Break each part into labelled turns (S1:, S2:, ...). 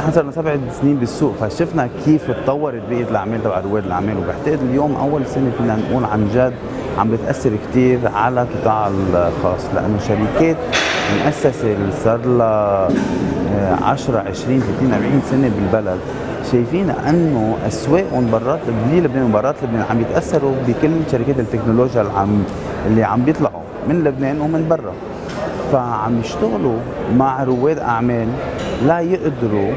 S1: نحن صرنا 7 سنين بالسوق، فشفنا كيف تطورت بيئه الاعمال تبع رواد الاعمال، وبعتقد اليوم اول سنه فينا نقول عن جد عم بتاثر كثير على القطاع الخاص، لانه شركات مؤسسه صار لها 10 20 30 40 سنه بالبلد، شايفين انه اسواقهم برات بلبنان وبرات لبنان عم يتاثروا بكل شركات التكنولوجيا اللي عم بيطلعوا من لبنان ومن برا، فعم يشتغلوا مع رواد اعمال لا يقدروا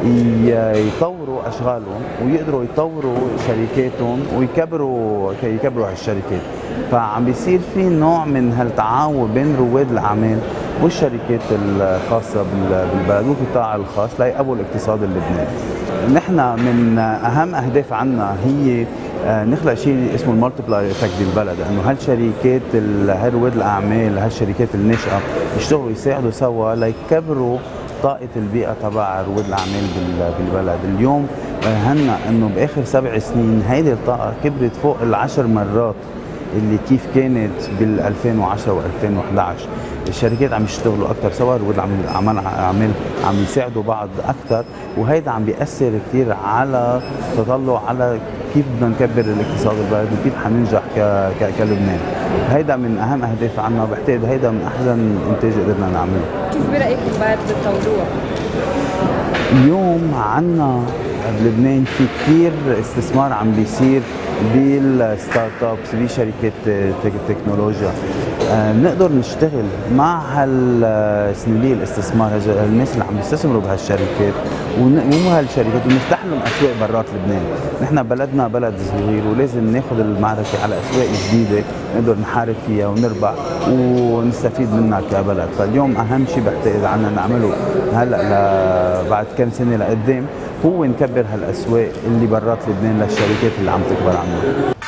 S1: يطوروا اشغالهم ويقدروا يطوروا شركاتهم ويكبروا هالشركات، فعم بيصير في نوع من هالتعاون بين رواد الاعمال والشركات الخاصه بالبلد والقطاع الخاص ليقووا الاقتصاد اللبناني. نحن من اهم اهداف عنا هي نخلق شيء اسمه المالتيبلاير افكت بالبلد، انه هالشركات رواد الاعمال هالشركات الناشئه يشتغلوا يساعدوا سوا ليكبروا طاقة البيئة تبع رواد الأعمال بالبلد. اليوم هنا إنه بآخر 7 سنين هيدي الطاقة كبرت فوق ال10 مرات اللي كيف كانت بال 2010 و 2011. الشركات عم يشتغلوا أكثر سوا، رواد الأعمال عم يساعدوا بعض أكثر، وهيدا عم بيأثر كثير على تطلع على كيف بدنا نكبر الاقتصاد البلد وكيف حننجح كلبنان. هيدا من أهم أهداف عنا، وبعتقد هيدا من أحسن إنتاج قدرنا نعمله.
S2: كيف برأيك البلد بتطوروها؟
S1: اليوم عنا بلبنان في كثير استثمار عم بيصير بالستارت ابس بشركات التكنولوجيا، بنقدر نشتغل مع هالصناديق الاستثمار، الناس اللي عم يستثمروا بهالشركات وهالشركات، ونفتح لهم اسواق برات لبنان. نحن بلدنا بلد صغير ولازم ناخذ المعركه على اسواق جديده نقدر نحارب فيها ونربح ونستفيد منها كبلد. فاليوم اهم شيء بعتقد عنا نعمله هلا بعد كم سنه لقدام هو نكبر هالاسواق اللي برات لبنان للشركات اللي عم تكبر عنا.